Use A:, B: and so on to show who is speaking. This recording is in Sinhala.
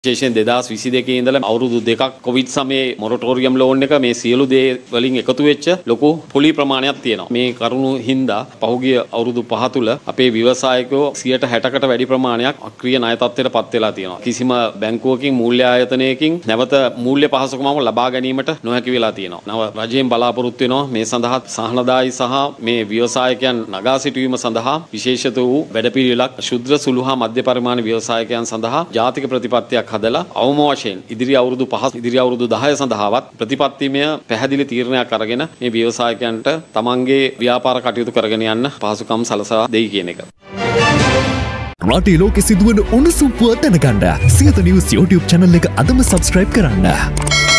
A: විශේෂයෙන් 2022 ඉඳලා අවුරුදු දෙකක් කොවිඩ් සමයේ මොරටෝරියම් ලෝන් එක මේ සියලු දේ වලින් එකතු වෙච්ච ලොකු පොලි ප්‍රමාණයක් තියෙනවා. මේ කරුණු හින්දා පහුගිය අවුරුදු 5 තුල අපේ ව්‍යවසායකයෝ 60%කට වැඩි ප්‍රමාණයක් අක්‍රීය ණය තත්ත්වයට පත් වෙලා තියෙනවා. කිසිම බැංකුවකින් මූල්‍ය ආයතනයකින් නැවත මූල්‍ය පහසුකමක් ලබා ගැනීමට නොහැකි වෙලා තියෙනවා. නව රජයෙන් බලාපොරොත්තු වෙනවා මේ සඳහා සහනදායී සහ මේ ව්‍යවසායකයන් නගා සිටුවීම සඳහා විශේෂිත වූ වැඩපිළිවෙලක් ශුද්‍ර සුළු හා මධ්‍ය පරිමාණ ව්‍යවසායකයන් සඳහා ජාතික ප්‍රතිපත්තියක් හදලා අවම වශයෙන් ඉදිරි අවුරුදු 5 ඉදිරි අවුරුදු 10 සඳහාවත් ප්‍රතිපත්තිමය පැහැදිලි තීරණයක් අරගෙන මේ ව්‍යවසායකයන්ට තමන්ගේ ව්‍යාපාර කටයුතු කරගෙන යන්න පහසුකම් සලසා දෙයි කියන එක.
B: රටේ ලෝකෙ සිදුවන උණුසුම් පුවත් දැනගන්න සියත නිවුස් YouTube channel එක අදම subscribe කරන්න.